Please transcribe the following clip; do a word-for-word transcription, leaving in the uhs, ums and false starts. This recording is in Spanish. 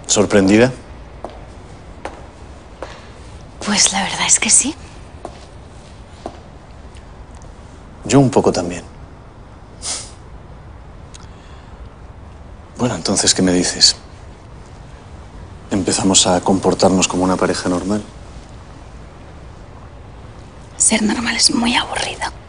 ¿Sorprendida? Pues la verdad es que sí. Yo un poco también. Bueno, entonces, ¿qué me dices? ¿Empezamos a comportarnos como una pareja normal? Ser normal es muy aburrido.